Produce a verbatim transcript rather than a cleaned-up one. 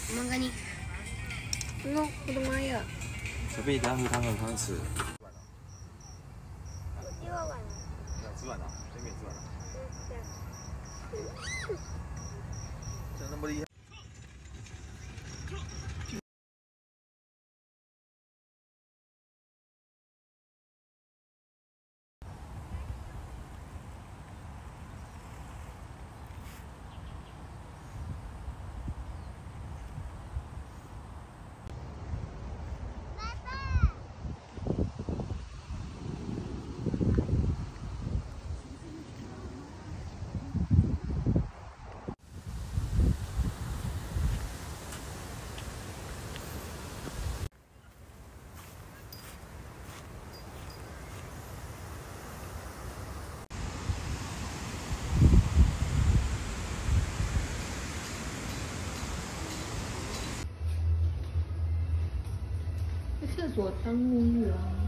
Makanya. No, udah maya. Tapi 等下喝汤很汤匙。 吃完了。 吃完了，这边吃完了。怎么那么厉害？ 厕所当沐浴啊。